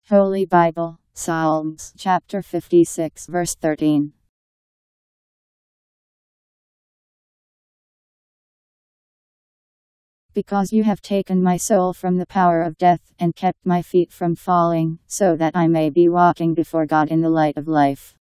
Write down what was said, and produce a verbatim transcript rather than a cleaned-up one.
Holy Bible, Psalms, chapter fifty-six, verse thirteen. Because you have taken my soul from the power of death, and kept my feet from falling, so that I may be walking before God in the light of life.